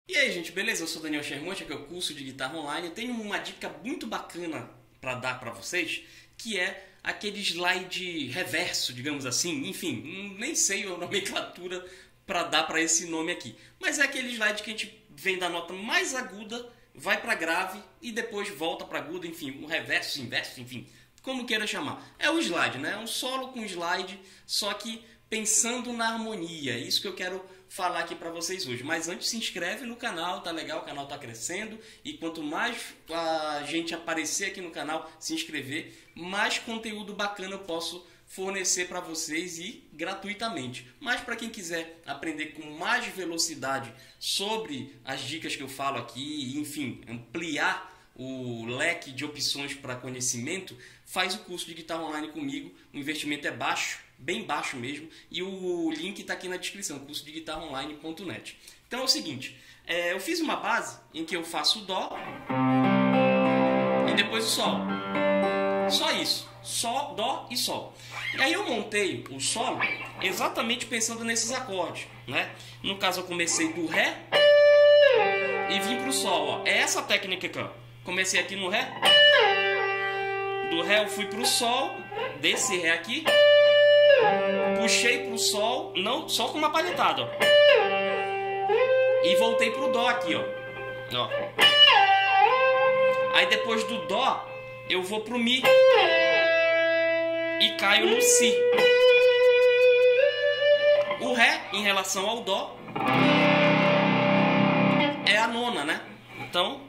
E aí, gente, beleza? Eu sou Daniel Shermonte, aqui é o curso de guitarra online. Eu tenho uma dica muito bacana para dar para vocês, que é aquele slide reverso, digamos assim. Enfim, nem sei a nomenclatura para dar para esse nome aqui. Mas é aquele slide que a gente vem da nota mais aguda, vai para grave e depois volta para aguda, enfim, o reverso, inverso, enfim, como queira chamar. É o slide, né? É um solo com slide, só que pensando na harmonia. É isso que eu quero falar aqui para vocês hoje. Mas antes, se inscreve no canal, tá legal? O canal tá crescendo e quanto mais a gente aparecer aqui no canal, se inscrever, mais conteúdo bacana eu posso fornecer para vocês e gratuitamente. Mas para quem quiser aprender com mais velocidade sobre as dicas que eu falo aqui, enfim, ampliar o leque de opções para conhecimento, faz o curso de guitarra online comigo. O investimento é baixo, bem baixo mesmo, e o link está aqui na descrição, curso de guitarraonline.net. Então é o seguinte, eu fiz uma base em que eu faço o Dó e depois o Sol. Só isso, Sol, Dó e Sol. E aí eu montei o solo exatamente pensando nesses acordes, né? No caso eu comecei do Ré e vim para o Sol, ó. É essa técnica aqui, ó. Comecei aqui no Ré, do Ré eu fui para o Sol, desse Ré aqui, puxei para o Sol, não, só com uma palhetada, ó. E voltei para o Dó aqui, ó. Aí depois do Dó, eu vou para o Mi e caio no Si. O Ré, em relação ao Dó, é a nona, né? Então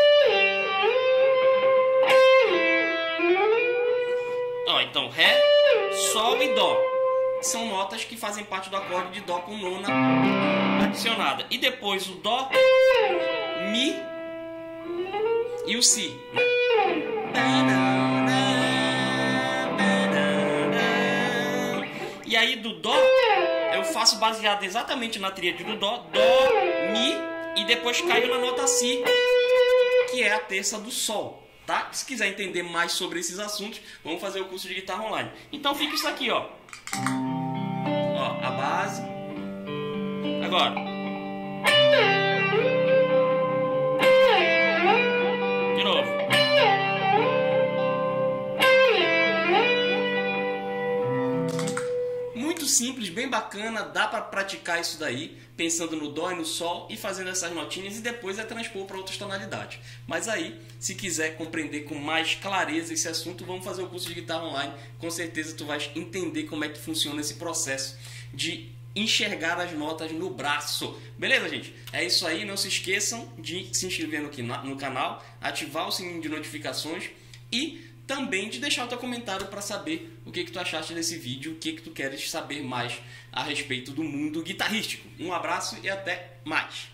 então Ré, Sol e Dó são notas que fazem parte do acorde de Dó com nona adicionada. E depois o Dó, Mi e o Si. E aí do Dó eu faço baseado exatamente na tríade do Dó, Dó, Mi e depois caio na nota Si, que é a terça do Sol. Tá? Se quiser entender mais sobre esses assuntos, vamos fazer o curso de guitarra online. Então fica isso aqui, ó. Ó, a base. Agora. De novo. Muito simples, bem bacana, dá para praticar isso daí, pensando no Dó e no Sol e fazendo essas notinhas e depois transpor para outras tonalidades. Mas aí, se quiser compreender com mais clareza esse assunto, vamos fazer o curso de guitarra online. Com certeza tu vais entender como é que funciona esse processo de enxergar as notas no braço. Beleza, gente? É isso aí, não se esqueçam de se inscrever no canal, ativar o sininho de notificações e também de deixar o teu comentário para saber o que tu achaste desse vídeo, o que tu queres saber mais a respeito do mundo guitarrístico. Um abraço e até mais!